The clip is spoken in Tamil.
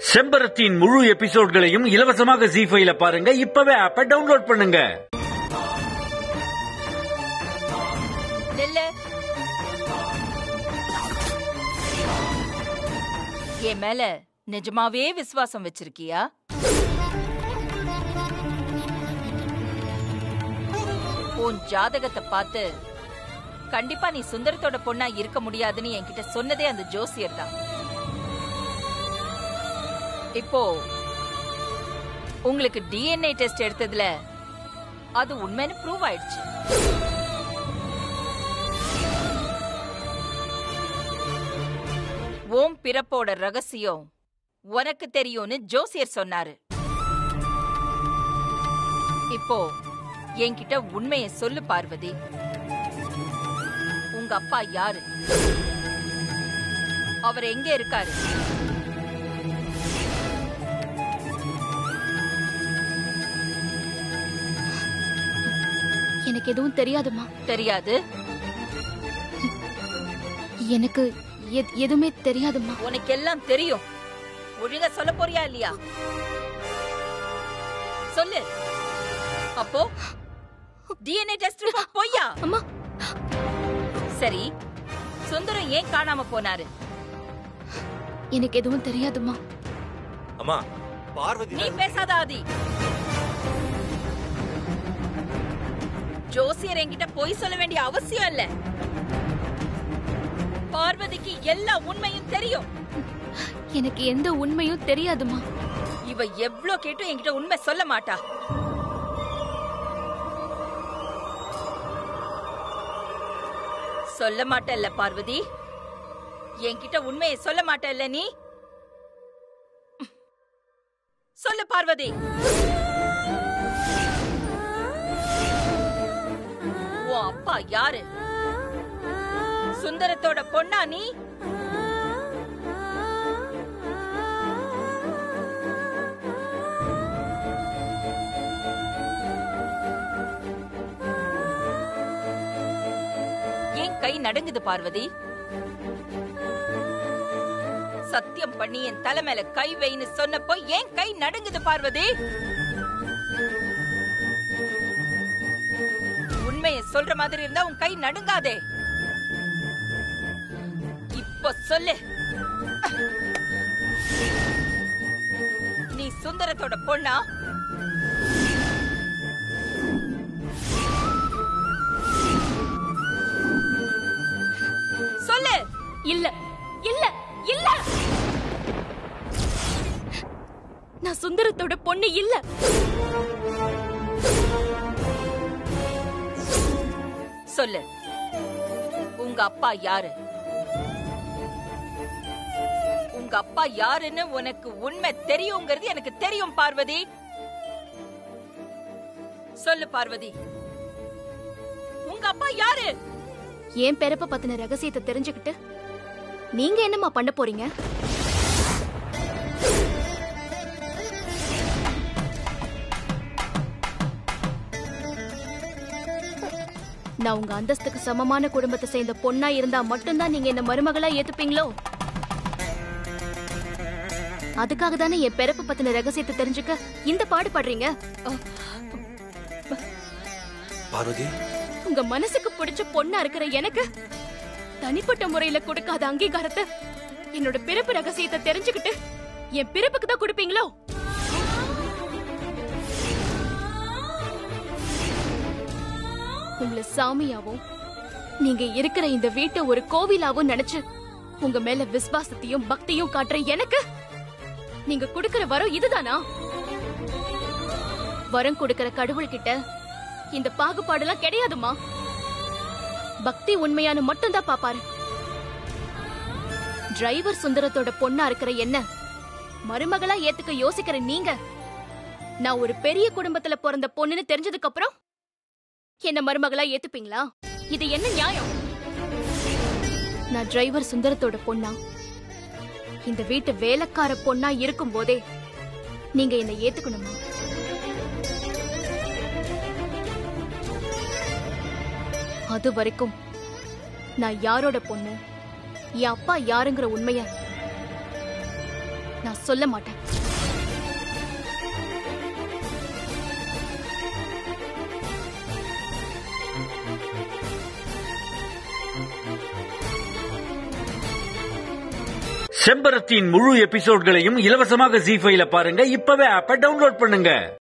செம்பரத்தின் முழு எபிசோட்களையும் இலவசமாக ஜீ5ல பாருங்க. இப்பவே ஆப்பை டவுன்லோட் பண்ணுங்க. என் மேல நிஜமாவே விசுவாசம் வச்சிருக்கியா? உன் ஜாதகத்தை பார்த்து கண்டிப்பா நீ சுந்தரத்தோட பொண்ணா இருக்க முடியாதுன்னு என்கிட்ட சொன்னதே அந்த ஜோசியர் தான். இப்போ உங்களுக்கு டிஎன்ஏ டெஸ்ட் எடுத்ததுல அது உண்மைன்னு ப்ரூவ் ஆயிடுச்சு. ஓம் பிறப்போட ரகசியம் உனக்கு தெரியும்னு ஜோசியர் சொன்னாரு. இப்போ என்கிட்ட உண்மையை சொல்லு பார்வதி. உங்க அப்பா யாரு? அவர் எங்க இருக்காரு? எனக்கு எதுவும் தெரியாதுமா. தெரியாது? எனக்கு எதுவுமே தெரியாதுமா. உனக்கு எல்லாம் தெரியும். ஒழுங்கா சொல்ல போறியா இல்லையா? சொல்லு. அப்போ டிஎன்ஏ டெஸ்ட் பொய்யா? அம்மா சரி, சுந்தரம் ஏன் காணாம போனாரு? எனக்கு எதுவும் தெரியாதுமா. அம்மா பார்வதி, நீ பேசாத ஆதி. ஜோசியர் என்கிட்ட பொய் சொல்ல வேண்டிய அவசியம் இல்ல. பார்வதிக்கு எல்லா உண்மையும் தெரியும். எனக்கு எந்த உண்மையும் தெரியாதுமா. இவ எவ்ளோ கேட்டும் என்கிட்ட உண்மை சொல்ல மாட்டா. சொல்ல மாட்டல்ல பார்வதி? என்கிட்ட உண்மையை சொல்ல மாட்டல்ல நீ? சொல்லு பார்வதி. உன் அப்பா யாரு? சுந்தரத்தோட பொண்ணா நீ? ஏன் கை நடுங்குது பார்வதி? சத்தியம் பண்ணி என் தலை மேல கை வைன்னு சொன்னப்போ ஏன் கை நடுங்குது பார்வதி? உண்மையை சொல்ற மாதிரி இருந்தா உன் கை நடுங்காதே. இப்ப சொல்லு, நீ சுந்தரத்தோட பொண்ணா? சொல்லு. இல்ல இல்ல இல்ல, நான் சுந்தரத்தோட பொண்ணு இல்ல. சொல்லு, உங்க அப்பா யாரு? உங்க அப்பா யாருன்னு உனக்கு உண்மை தெரியுங்கிறது எனக்கு தெரியும் பார்வதி. சொல்லு பார்வதி, உங்க அப்பா யாரு? என் பிறப்ப பத்தின ரகசியத்தை தெரிஞ்சுக்கிட்டு நீங்க என்னமா பண்ண போறீங்க? நான் உங்க அந்தஸ்துக்கு சமமான குடும்பத்தை சேர்ந்த பொண்ணா இருந்தா மட்டும்தான் நீங்க என்ன மருமகளா ஏத்துப்பீங்களோ? அதுக்காக தானே என் பிறப்பு பத்தின ரகசியத்தை தெரிஞ்சுக்க இந்த பாடுபடுறீங்க. பார்வதி, உங்க மனசுக்கு பிடிச்ச பொண்ணா இருக்கிற எனக்கு தனிப்பட்ட முறையில கொடுக்காத அங்கீகாரத்தை என்னோட பிறப்பு ரகசியத்தை தெரிஞ்சுக்கிட்டு என் பிறப்புக்கு தான் கொடுப்பீங்களோ? உங்களை சாமியாவும் நீங்க இருக்கிற இந்த வீட்டை ஒரு கோவிலாவும் நினைச்சு உங்க மேல விசுவாசத்தையும் பக்தியும் காட்டுற எனக்கு நீங்க கொடுக்கிற வரம் இதுதானா? வரம் கொடுக்கிற கடவுள் கிட்ட இந்த பாகுபாடுலாம் கிடையாதுமா. பக்தி உண்மையான மட்டும்தான் பாப்பாரு. டிரைவர் சுந்தரத்தோட பொண்ணா இருக்கிற என்ன மருமகளா ஏத்துக்க யோசிக்கிற நீங்க, நான் ஒரு பெரிய குடும்பத்துல பிறந்த பொண்ணுன்னு தெரிஞ்சதுக்கு அப்புறம் என்ன மருமகளா ஏத்துப்பீங்களா? இது என்ன நியாயம்? நான் டிரைவர் சுந்தரத்தோட பொண்ணா, இந்த வீட்டு வேலைக்கார பொண்ணா இருக்கும் போதே நீங்க என்ன ஏத்துக்கணுமா? அது வரைக்கும் நான் யாரோட பொண்ணு, என் அப்பா யாருங்கிற உண்மைய நான் சொல்ல மாட்டேன். செம்பருத்தியின் முழு எபிசோட்களையும் இலவசமாக ஜீ ஃபைல பாருங்க. இப்பவே ஆப்பை டவுன்லோட் பண்ணுங்க.